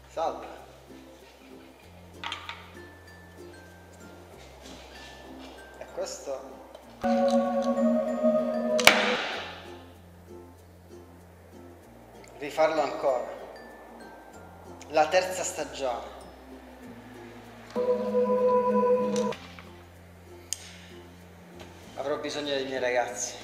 Salve. E questo? Rifarlo ancora. La terza stagione. Avrò bisogno dei miei ragazzi.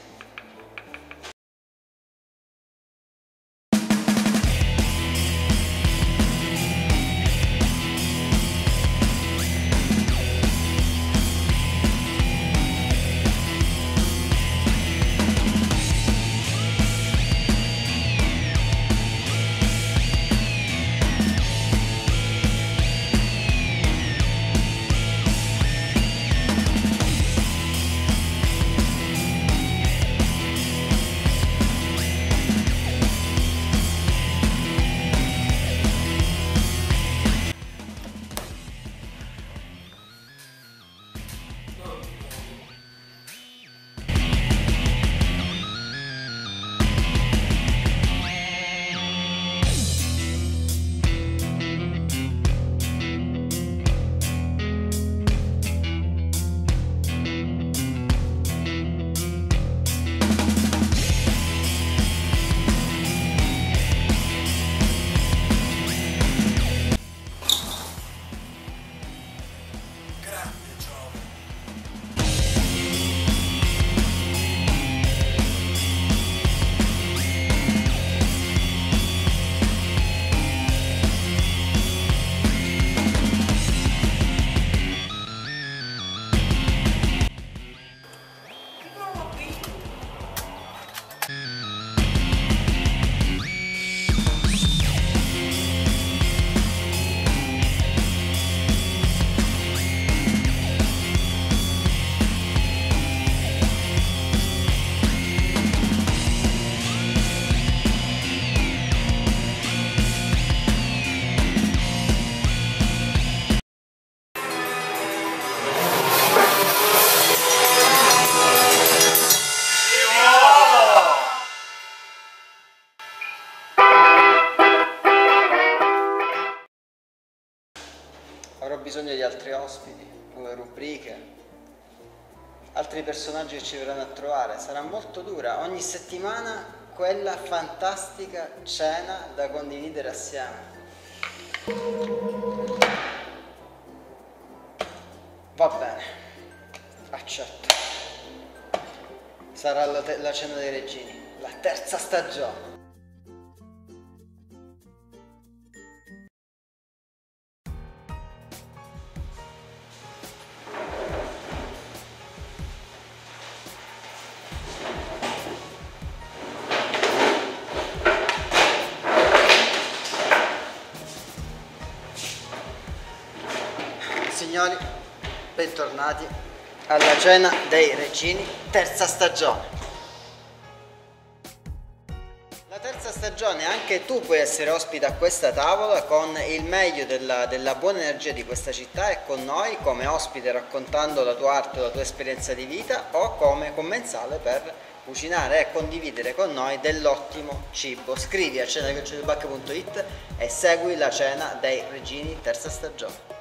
Avrò bisogno di altri ospiti, nuove rubriche, altri personaggi che ci verranno a trovare. Sarà molto dura ogni settimana quella fantastica cena da condividere assieme. Va bene, accetto. Sarà la cena dei regini, la terza stagione. Signori, bentornati alla cena dei regini, terza stagione. La terza stagione, anche tu puoi essere ospite a questa tavola con il meglio della buona energia di questa città e con noi come ospite raccontando la tua arte, la tua esperienza di vita o come commensale per cucinare e condividere con noi dell'ottimo cibo. Scrivi a cena@it e segui la cena dei regini, terza stagione.